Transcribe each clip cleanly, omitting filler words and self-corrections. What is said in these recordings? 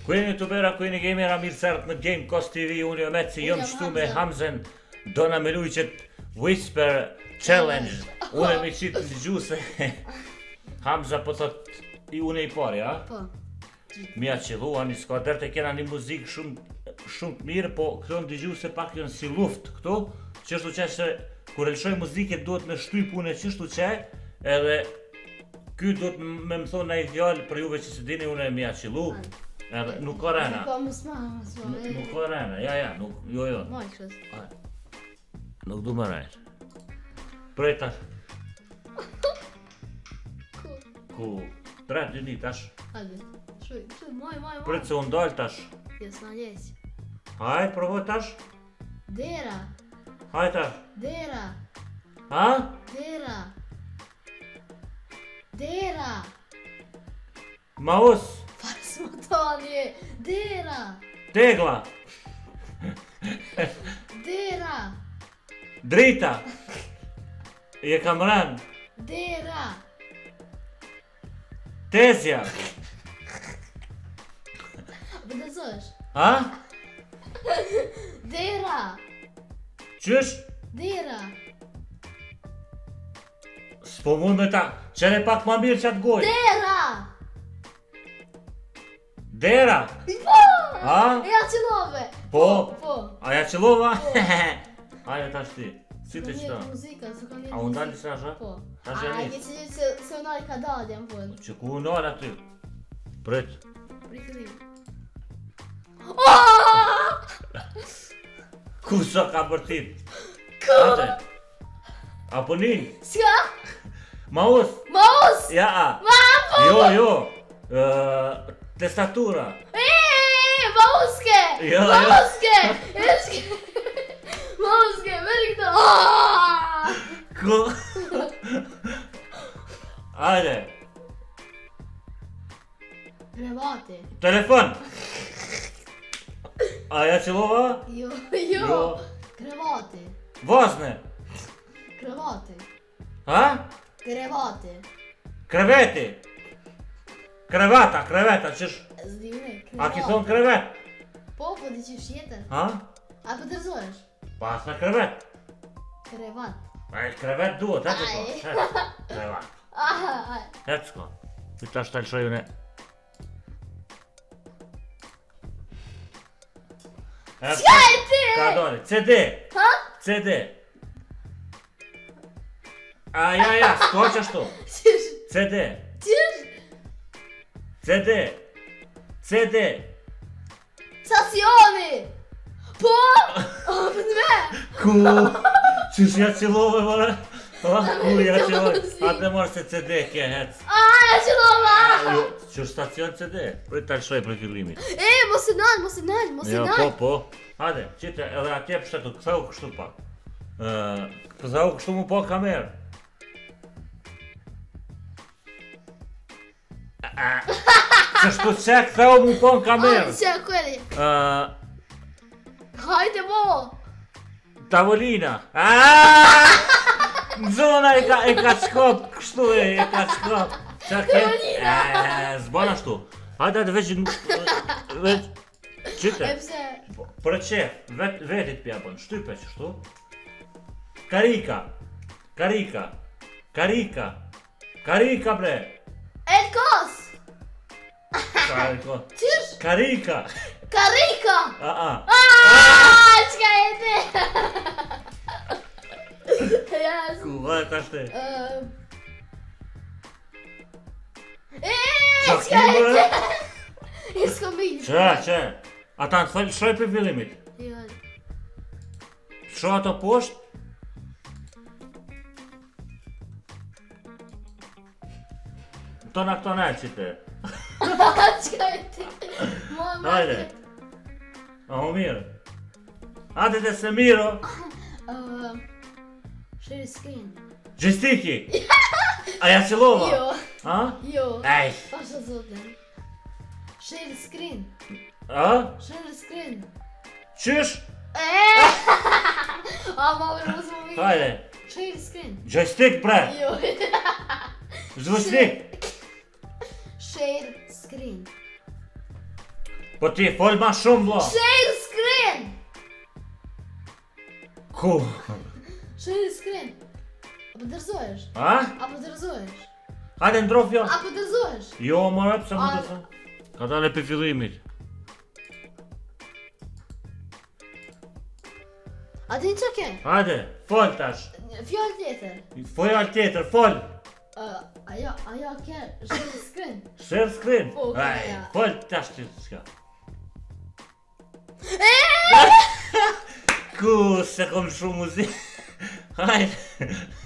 Kujeni të bera, kujeni gamera, mirë sërt në Gamecast TV, unë jo Metsi, jom shtu me Hamzen, do na me lujqet Whisper Challenge. Unë e me qitë në gjuse. Hamza po thot, unë e i pari, a? Po. Mja qëllua, një s'ka dërte kena një muzikë shumë të mirë, po këto në digju se pak jënë si luft këto, qështu që se kur e lëshoj muzike duhet me shtyj pune qështu që, edhe ky duhet me më thonë në i fjallë për juve që se dini unë e mja qëllu. Edhe nuk ka rena. Nuk ka rena, ja, nuk, jo. Maj kështë. Nuk du më rejtë. Prej tash. Ku? Tre, dy një tash. Hajde, shuj, maj. Prej se unë dojnë tash. Jes në ljeq. Hajde, provoj tash. Dera. Hajde tash. Dera. Ha? Dera. Maus. Farë s'ma tanje. Dera. Tegla. Dera. Drita. Je kam rënë. Dera. Tezja. Për të zosh. Ha? Dera. Qysh? Dera. S'po mund me ta. Qene pak ma mirë qatë gojë. Dera. Dera. Po. Ha? Ja qëllove. Po. Po. Aja qëllova? Aja tash ti. Si të qëta? Muzika, s'u kam A unë dalë disa shë? Po. Tash e A, njës. ke që se unari ka dalë jam fund. Që ku unë aty? Prit. Prikëllim. Ku sa ka bërtit? Ku? Ate. Apo një? Ska? Maus? Maus? Ja. Ma, Jo. Testatura. Mauske! Jo. Mauske! Mauske, veri këto! Ku? Ajde. Krevati. Telefon. Aja qëllova? Jo. Krevati. Vazne. Krevati. Ha? Krevati. Kreveti. Krevata, qësh? Zdime, krevati. A ki thonë krevet? Po di që shjetër. Ha? A për tërzohesh? Pas në krevet. Krevat. A e krevet duhet, e të ko. Krevat. Aha, E të ko. Këta është të lëshoj une. Qka e ti? Ka dori. CD. Ha? CD. Ja, s'ko që ashtu. Qysh? CD. Qysh? CD. Stacioni! Po! Për të me! Ku? Qysh ja qëllove, mëre? Ku ja qëllove? Atë mërë se CD kje hec. Ja qëllova! Që stacion CD? Për të lëshoj për fillimit. Mos e nalë! Jo, po. Hajde, qite, edhe atje pështetu, këthau kështu pak. Këthau kështu mu po kamerë. Qështu që këthau mu po në kamerë. Që kërri? Hajde mo! Tavolina. Në zona e ka shkop, kështu e ka shkop. Tavolina! Zbona shtu. Hajde veç qite. E pse? Për qef, vetit pja bën, shtype qështu. Karika bre. E kos! Qysh? Karika. Karika! Qka e ti? Ku, vajt ashte. Qka e ti? I s'ko bilë. Që? Ata në thëllë shoj për fillimit. Jo. Shoj ato poshtë. Tona këto në qite. Qka e ti? Hajde. Aho mirë. Hajde dhe se miro. Share screen. Gjestiki. Aja qëllova. Jo. Ha? Jo. Ej. Pasha zotin. Share screen. Ha? Share screen. Qysh? Ma vërë mos më mirë. Hajde. Share screen. Joystick bre. Jo. Joystick. Share screen. Po ti, fol ma shumë vla. Share screen! Ku? Share screen! Apo dërzohesh? A? Apo dërzohesh? Hajde ndrofjo. Apo dërzohesh? Jo, mora, pëse më të thë? Ka dale për fillimit. A din që ke? Hajde, fol tash. Fjallë tjetër. Fjall tjetër, fol. Ajo ke share screen. Share screen. Po, Aj, ja. fol tash ti s'ka. Ku se kom shumë muzik. Hajde.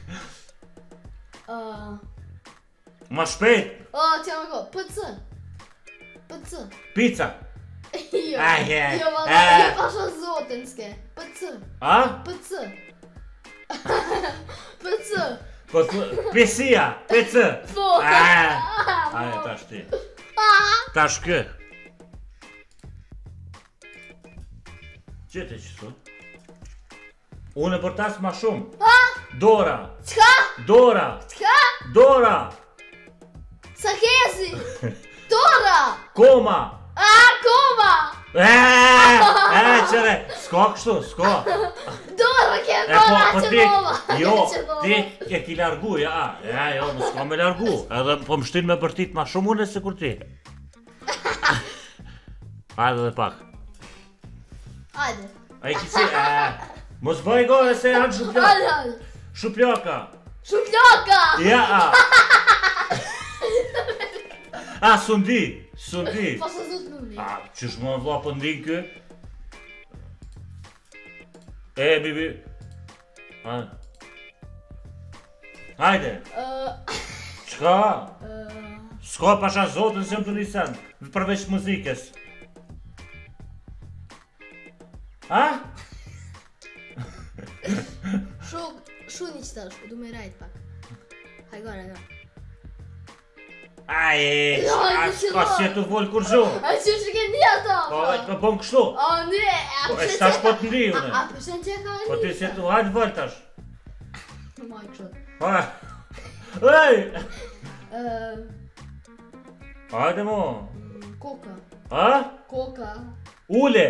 Ma shpejt. Që më ko, PC. PC. Pizza. Jo, Aj, jo, valla, aj. jo pasha zotin s'ke. PC. A? PC. PC. Po Pesia, PC. Po. Ajde, tash ti. Tash kë. Qëtë që su? Unë e përtas ma shumë. Dora. Qka? Dora. Qka? Dora. Sa kesi? Dora! Koma. Koma! Qëre. S'ka kështu, s'ka. Dora ke E po, dora po që ti, dova! jo, ti e ki largu, ja. Jo, më s'ka me largu. Edhe po më shtin me përtit ma shumë unë e se kur ti. Hajde dhe pak. Hajde. A i kisi, mos bëj gore se janë shupljaka. Hajde. Shupljaka. Shupljaka! Ja, sundi, sundi. Pasha zot nuni. Qysh më vla po ndin kë? Bibi. Hajde. Qka? S'ka pasha zotën se më të nisan, përveç muzikës. Shu një qëtash, du me rajt pak. Hajgore, hajgore. S'ka që tu vol kur zho. A që shke një ato? Po, të bëm kështu. Ne, Po, e shtash po të ndi une. A përshën që ka një? Po ti se tu hajtë vol tash. Maj kështë. Ej! Hajde mo. Koka. Koka. Ule.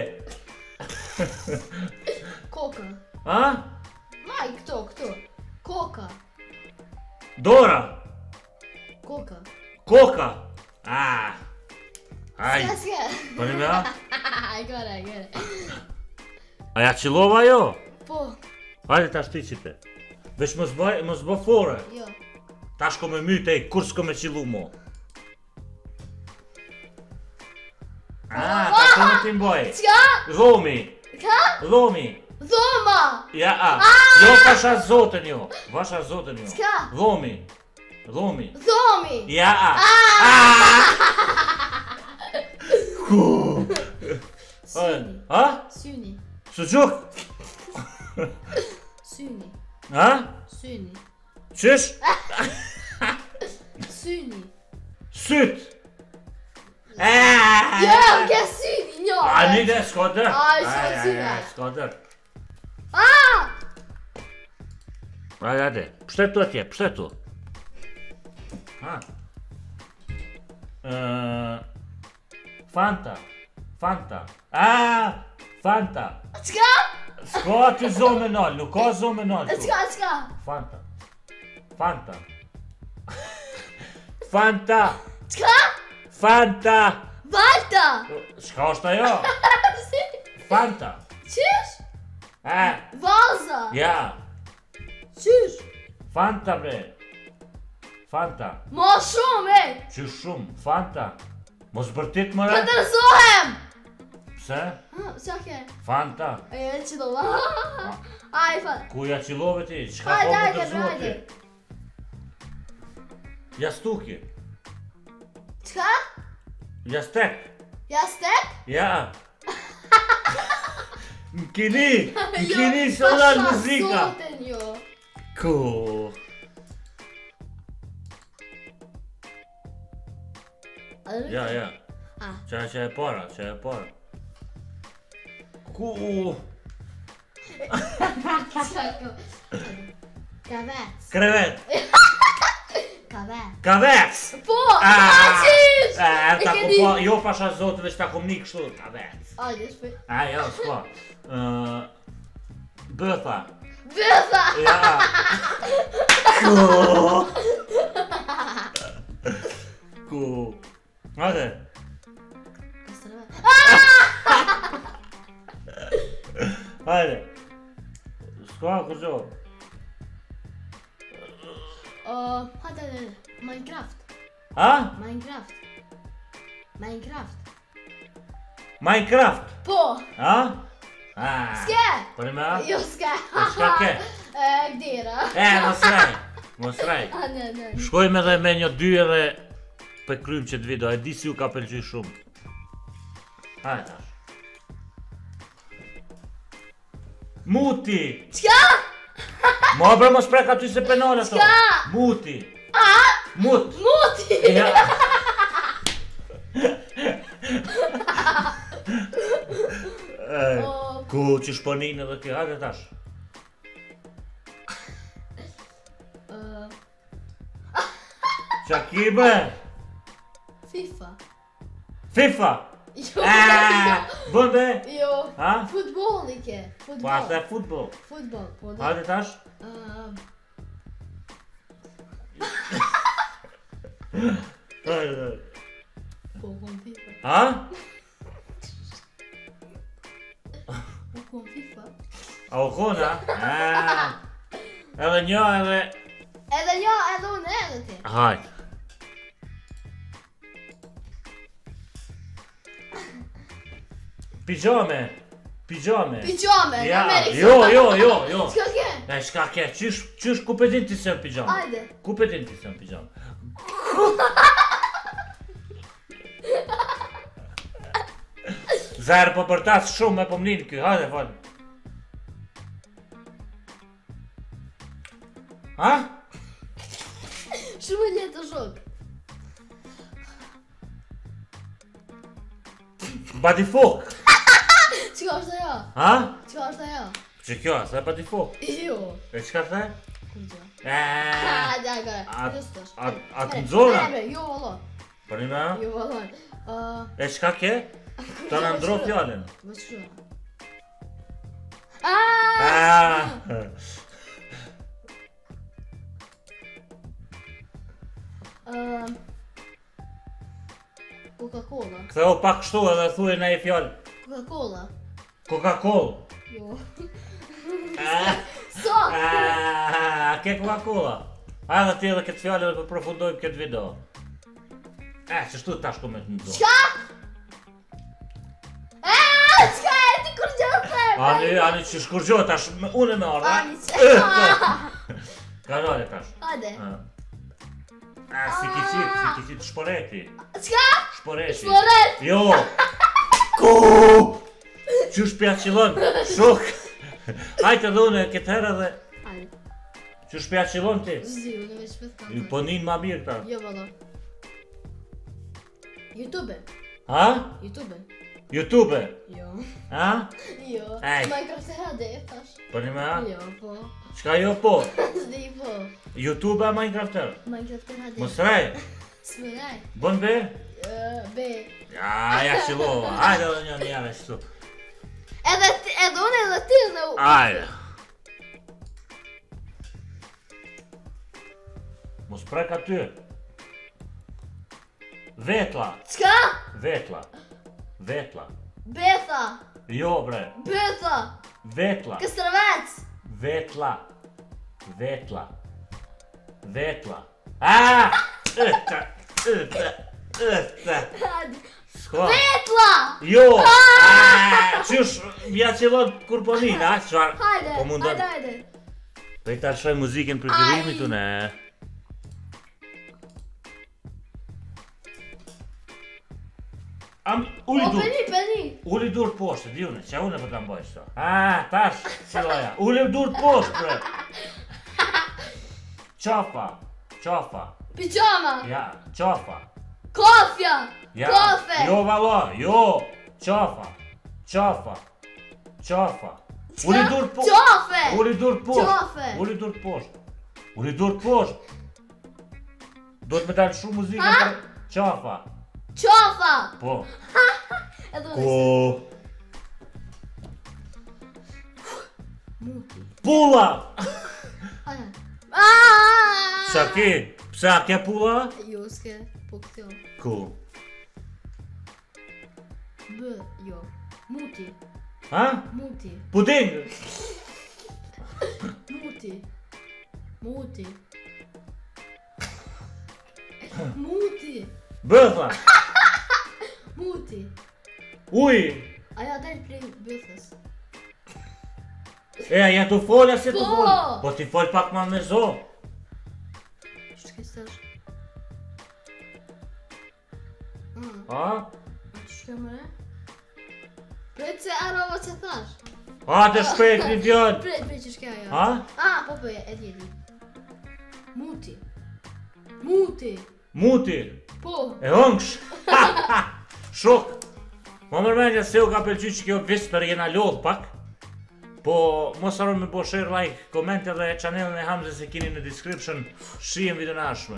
Koka. Maj, këto. Koka. Dora. Koka. Koka. Aj. Ska. Po një me ha? Hajgore. A ja qilova jo? Po. Hajde tash ti qite. Vesh mos bë fore. Jo. Tash ko me myte e kur s'ko me qilu mo. Ta të në ti mboj. Qka? Dhomi. Ka? Dhomi. Dhoma! Ja, jo pasha zotën jo. Pasha zotën jo. Qka? Dhomi. Dhomi. Dhomi! Ja, Ku? Syni. Syni. Suquk? Syni. Syni. Qysh? Syni. Syt. Jo, ke syni, njo! Një dhe s'ka dër. s'ka syne. S'ka dër. Hajde, pështetu atje, pështetu. Fanta. Fanta. Qka? S'ka aty zonë me nalë, nuk ka zonë me nalë tu. Qka? Fanta. Fanta. Qka? Fanta. Balta! Shka është ajo? Fanta. Qysh? Vaza! Ja. Qysh? Fanta bre. Fanta. Ma shumë, Qysh shumë? Fanta. Mos bërtit më Më re. tërsohem! Pse? Qa ke? Fanta. Që do va? Aj, fa. Ku ja qilove ti? Qka Hajde, po më hajde, tërzua ti? hajde. Jastuki. Qka? Jastek. Jastek? Ja. M'kini sonar muzika. Pasha soten jo. Ku? Ja. Qa e para. Ku? Krevet. Krevet. Kavec! Po, Ah! paqish! Tako di. po, jo pasha zotë, veç tako mni kështu, kavec. Ajde, shpej. Jo, s'ko. Bëtha. Bëtha! Ja. Ku. Hajde. Hajde. S'ko, kërgjo. Hajde, Minecraft. Ha? Minecraft. Minecraft. Minecraft. Po! Ha? S'ke! Po në me ha? Jo, s'ke. S'ka ke? Gdera. Mos rej. Mos rej. Ne. Shkojmë edhe me një dy edhe për krym qëtë video, e di si ju ka pëlqy shumë. Hajde tash. Muti! Qka? Ma bre mos prek aty se penale to. Qka? Muti! A? Mut! Muti! Ja. Ku që shponin edhe kjo, hajde tash. Qa ki be? FIFA. FIFA! Jo, Bënde? jo. Ha? Futbol i ke. Po asta e futbol. Futbol, po da. Hajde tash. Hajde. Po, kom FIFA. Ha? Po, kom FIFA. A u kona? Edhe një edhe... Edhe një, edhe unë, edhe ti. Hajde. Pijame. Pijame. Pijame, në Ja, Amerikë. jo. Qka ke? Shka ke, qysh ku përdin ti se në pijame? Ajde. Ku përdin ti se në pijame? Zerë po përtas shumë me po mlinë kjo, hajde falë. Ha? Shumë e letë të shok. Badifok. Qka është ajo? Ha? Qka është ajo? Që kjo, sa e badifok? Jo. E qka the? Kur gjo? A Gara, të nëzona? Jo, valla. Për një me? Jo, valla. E qka ke? Ta në ndro fjallin. Vë që? Coca-Cola. Ktheu pak kështu edhe thuaj në e fjallë. Coca-Cola. Coca-Cola. Jo. Sok! A ke Coca-Cola? A dhe ti edhe këtë fjallë dhe përprofundojmë këtë video. Qështu tash ku me të nëzohë. Qka? Qka e ti kur gjote? Ani që shkurgjohet tash, unë e me orda. Ani që. Ka dole tash. Hajde. Si kicit shporeti. Qka? Shporeti. Shporet. Jo. Ku? Qysh pja qilon? Shok. Hajtë edhe unë këtë herë edhe. Hajde. Qysh pja qilon ti? Zdi, unë me shpet kam. Po nin ma mirë ta. Jo, valla. YouTube. Ha? YouTube. YouTube. Jo. Ha? Jo. Ej. Minecraft e hade, tash. Po një me ha? Jo, po. Qka jo po? Zdi, po. YouTube a Minecrafter? Minecraft e hade. Mos rej. Smëraj. Bon be? Be. Ja qilova. Hajde edhe një njëve qëtu. Edhe unë edhe ti edhe u. Hajde. Mos prek aty. Vetla. Qka? Vetla. Vetla. Betha. Jo bre. Betha. Vetla. Kastravec. Vetla. Vetla. Vetla. Ëta. Hadi. Shko. Betla. Jo. Qysh, mja qëllon kur po një, a? Qfar? Hajde. Po mundon. Hajde. Pe ta lëshoj muzikën për gjirimit unë. Uli dur. Peni. Uli dur poshtë, di unë, që unë e për kam bëjë shto. Tash, qiloja. Uli dur poshtë, bre. Qafa. Pijama. Ja, qafa. Kofja. Ja. Kofe. Jo, valla, jo. Qafa. Uli dur poshtë. Qafe. Uli dur poshtë. Qafe. Uli dur poshtë. Uli dur poshtë. Do të me dalë shumë muzikën për qafa. Qafa! Po. Edhe Ko. Muti. Pulla! Aja. Qa ki? Pse a ke pulla? Jo, s'ke, po këtjo. Ku? Jo. Muti. Ha? Muti. Puding! Muti. Muti. Muti. Bëtha! Muti. Uj! Aja dalë prej bëthës. E, ja të folja se të Po! fol. Po ti fol pak ma me zo. Shke stash? Ha? Shke mëre? Pret se arova që thash. Ha të shpejt një djën. Pret që shke ajo. Ha? Po, e di. Muti. Muti. Muti. Po. E hëngsh. Shok. Ma mërmenja se u ka pëlqy që kjo Visper jena lodh pak. Po, mos harroni me bo share, like, koment edhe channelin e Hamzës e keni në description. Shihem video në ardhshme.